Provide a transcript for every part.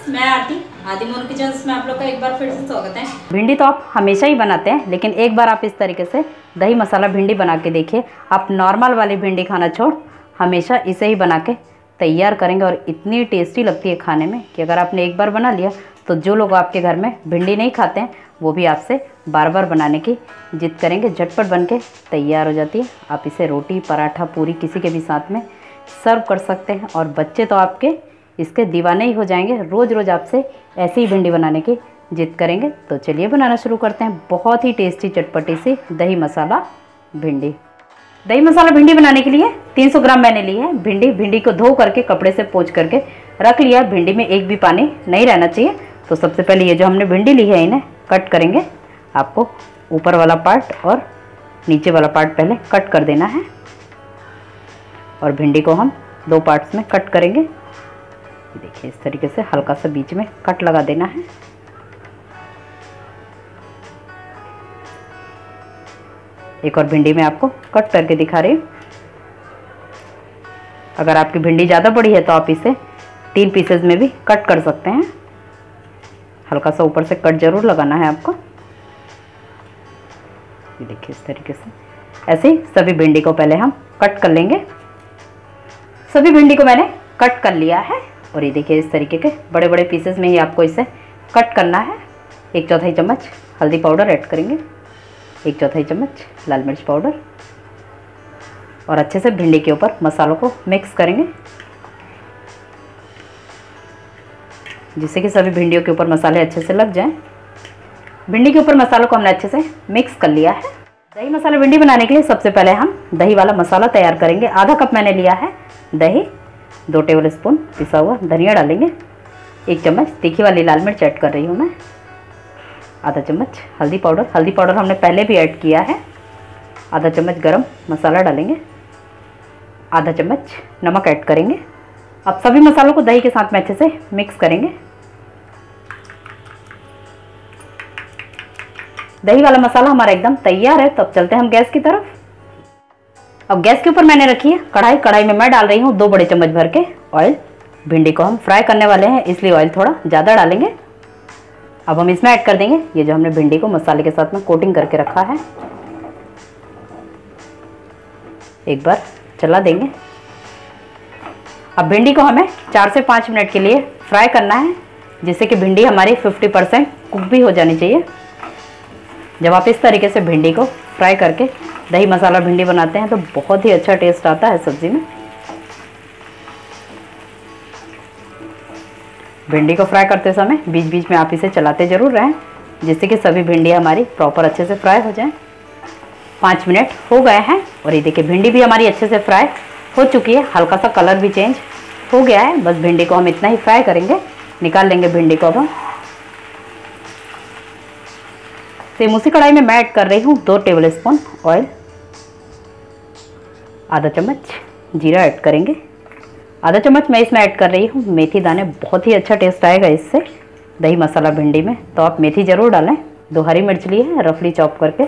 Friends, मैं आरती Monu kitchen में आप लोग का एक बार फिर से स्वागत है। भिंडी तो आप हमेशा ही बनाते हैं, लेकिन एक बार आप इस तरीके से दही मसाला भिंडी बना के देखिए। आप नॉर्मल वाली भिंडी खाना छोड़ हमेशा इसे ही बना के तैयार करेंगे और इतनी टेस्टी लगती है खाने में कि अगर आपने एक बार बना लिया तो जो लोग आपके घर में भिंडी नहीं खाते हैं वो भी आपसे बार बार बनाने की जिद करेंगे। झटपट बन के तैयार हो जाती है। आप इसे रोटी, पराठा, पूरी किसी के भी साथ में सर्व कर सकते हैं और बच्चे तो आपके इसके दीवाने ही हो जाएंगे। रोज़ रोज़ आपसे ऐसी ही भिंडी बनाने की जिद करेंगे। तो चलिए बनाना शुरू करते हैं। बहुत ही टेस्टी चटपटी सी दही मसाला भिंडी। दही मसाला भिंडी बनाने के लिए 300 ग्राम मैंने ली है भिंडी को धो करके कपड़े से पोंछ करके रख लिया। भिंडी में एक भी पानी नहीं रहना चाहिए। तो सबसे पहले ये जो हमने भिंडी ली है इन्हें कट करेंगे। आपको ऊपर वाला पार्ट और नीचे वाला पार्ट पहले कट कर देना है और भिंडी को हम 2 पार्ट्स में कट करेंगे। ये देखिए इस तरीके से हल्का सा बीच में कट लगा देना है। एक और भिंडी मैं आपको कट करके दिखा रही हूँ। अगर आपकी भिंडी ज़्यादा बड़ी है तो आप इसे 3 पीसेस में भी कट कर सकते हैं। हल्का सा ऊपर से कट जरूर लगाना है आपको। ये देखिए इस तरीके से ऐसे ही सभी भिंडी को पहले हम कट कर लेंगे। सभी भिंडी को मैंने कट कर लिया है और ये देखिए इस तरीके के बड़े बड़े पीसेस में ही आपको इसे कट करना है। 1/4 चम्मच हल्दी पाउडर ऐड करेंगे, 1/4 चम्मच लाल मिर्च पाउडर और अच्छे से भिंडी के ऊपर मसालों को मिक्स करेंगे जिससे कि सभी भिंडियों के ऊपर मसाले अच्छे से लग जाएं। भिंडी के ऊपर मसालों को हमने अच्छे से मिक्स कर लिया है। दही मसाला भिंडी बनाने के लिए सबसे पहले हम दही वाला मसाला तैयार करेंगे। आधा कप मैंने लिया है दही, 2 टेबल स्पून पिसा हुआ धनिया डालेंगे, 1 चम्मच तीखी वाली लाल मिर्च ऐड कर रही हूँ मैं, आधा चम्मच हल्दी पाउडर हमने पहले भी ऐड किया है, आधा चम्मच गरम मसाला डालेंगे, आधा चम्मच नमक ऐड करेंगे। अब सभी मसालों को दही के साथ में अच्छे से मिक्स करेंगे। दही वाला मसाला हमारा एकदम तैयार है। तो अब चलते हैं हम गैस की तरफ। अब गैस के ऊपर मैंने रखी है कढ़ाई में मैं डाल रही हूँ 2 बड़े चम्मच भर के ऑयल। भिंडी को हम फ्राई करने वाले हैं इसलिए ऑयल थोड़ा ज़्यादा डालेंगे। अब हम इसमें ऐड कर देंगे ये जो हमने भिंडी को मसाले के साथ में कोटिंग करके रखा है। एक बार चला देंगे। अब भिंडी को हमें 4 से 5 मिनट के लिए फ्राई करना है जिससे कि भिंडी हमारी 50% कुक भी हो जानी चाहिए। जब आप इस तरीके से भिंडी को फ्राई करके दही मसाला भिंडी बनाते हैं तो बहुत ही अच्छा टेस्ट आता है सब्जी में। भिंडी को फ्राई करते समय बीच बीच में आप इसे चलाते ज़रूर रहें जिससे कि सभी भिंडी हमारी प्रॉपर अच्छे से फ्राई हो जाएं। 5 मिनट हो गए हैं और ये देखिए भिंडी भी हमारी अच्छे से फ्राई हो चुकी है। हल्का सा कलर भी चेंज हो गया है। बस भिंडी को हम इतना ही फ्राई करेंगे। निकाल लेंगे भिंडी को। अब हम सेम उसी कढ़ाई में मैं ऐड कर रही हूँ 2 टेबल स्पून ऑयल, आधा चम्मच जीरा ऐड करेंगे, आधा चम्मच मैं इसमें ऐड कर रही हूँ मेथी दाने। बहुत ही अच्छा टेस्ट आएगा इससे दही मसाला भिंडी में, तो आप मेथी ज़रूर डालें। 2 हरी मिर्च ली है रफली चॉप करके।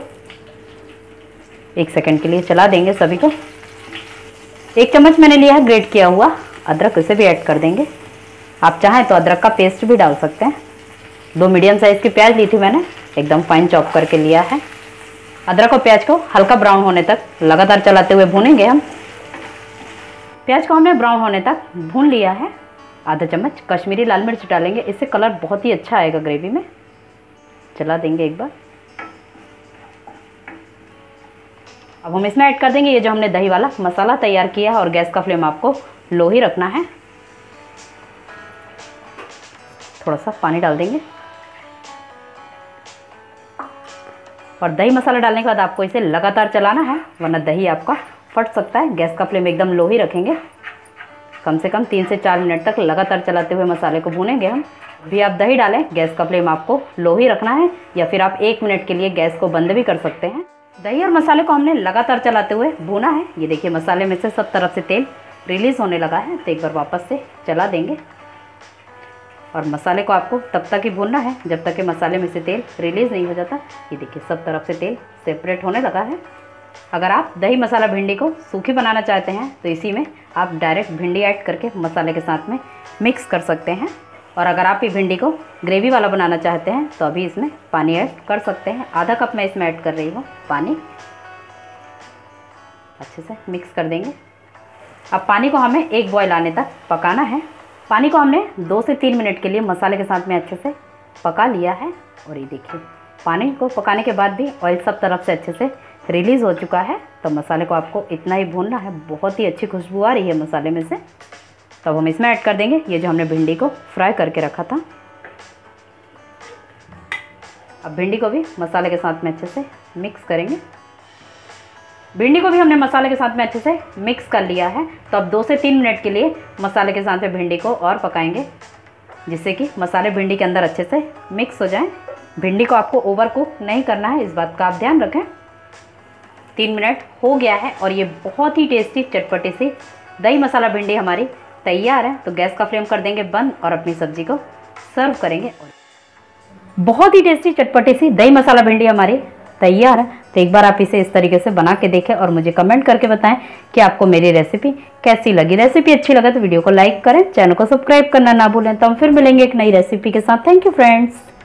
1 सेकंड के लिए चला देंगे सभी को। 1 चम्मच मैंने लिया है ग्रेट किया हुआ अदरक, इसे भी ऐड कर देंगे। आप चाहें तो अदरक का पेस्ट भी डाल सकते हैं। 2 मीडियम साइज़ की प्याज ली थी मैंने, एकदम फाइन चॉप करके लिया है। अदरक और प्याज को हल्का ब्राउन होने तक लगातार चलाते हुए भूनेंगे हम। प्याज को हमने ब्राउन होने तक भून लिया है। आधा चम्मच कश्मीरी लाल मिर्च डालेंगे, इससे कलर बहुत ही अच्छा आएगा ग्रेवी में। चला देंगे एक बार। अब हम इसमें ऐड कर देंगे ये जो हमने दही वाला मसाला तैयार किया है और गैस का फ्लेम आपको लो ही रखना है। थोड़ा सा पानी डाल देंगे और दही मसाला डालने के बाद आपको इसे लगातार चलाना है वरना दही आपका फट सकता है। गैस का फ्लेम एकदम लो ही रखेंगे। कम से कम 3 से 4 मिनट तक लगातार चलाते हुए मसाले को भूनेंगे हम। भी आप दही डालें गैस का फ्लेम आपको लो ही रखना है या फिर आप 1 मिनट के लिए गैस को बंद भी कर सकते हैं। दही और मसाले को हमने लगातार चलाते हुए भूना है। ये देखिए मसाले में से सब तरफ से तेल रिलीज़ होने लगा है। तो एक बार वापस से चला देंगे और मसाले को आपको तब तक ही भूनना है जब तक कि मसाले में से तेल रिलीज़ नहीं हो जाता। ये देखिए सब तरफ से तेल सेपरेट होने लगा है। अगर आप दही मसाला भिंडी को सूखी बनाना चाहते हैं तो इसी में आप डायरेक्ट भिंडी ऐड करके मसाले के साथ में मिक्स कर सकते हैं। और अगर आप ये भिंडी को ग्रेवी वाला बनाना चाहते हैं तो अभी इसमें पानी ऐड कर सकते हैं। आधा कप मैं इसमें ऐड कर रही हूँ पानी। अच्छे से मिक्स कर देंगे। अब पानी को हमें एक बॉयल आने तक पकाना है। पानी को हमने 2 से 3 मिनट के लिए मसाले के साथ में अच्छे से पका लिया है। और ये देखिए पानी को पकाने के बाद भी ऑयल सब तरफ से अच्छे से रिलीज़ हो चुका है। तो मसाले को आपको इतना ही भूनना है। बहुत ही अच्छी खुशबू आ रही है मसाले में से। तब हम इसमें ऐड कर देंगे ये जो हमने भिंडी को फ्राई करके रखा था। अब भिंडी को भी मसाले के साथ में अच्छे से मिक्स करेंगे। भिंडी को भी हमने मसाले के साथ में अच्छे से मिक्स कर लिया है। तो अब 2 से 3 मिनट के लिए मसाले के साथ में भिंडी को और पकाएंगे, जिससे कि मसाले भिंडी के अंदर अच्छे से मिक्स हो जाएं। भिंडी को आपको ओवर कुक नहीं करना है, इस बात का आप ध्यान रखें। 3 मिनट हो गया है और ये बहुत ही टेस्टी चटपटी सी दही मसाला भिंडी हमारी तैयार है। तो गैस का फ्लेम कर देंगे बंद और अपनी सब्जी को सर्व करेंगे। बहुत ही टेस्टी चटपटी सी दही मसाला भिंडी हमारी तैयार है। तो एक बार आप इसे इस तरीके से बना के देखें और मुझे कमेंट करके बताएं कि आपको मेरी रेसिपी कैसी लगी। रेसिपी अच्छी लगे तो वीडियो को लाइक करें, चैनल को सब्सक्राइब करना ना भूलें। तो हम फिर मिलेंगे एक नई रेसिपी के साथ। Thank you friends.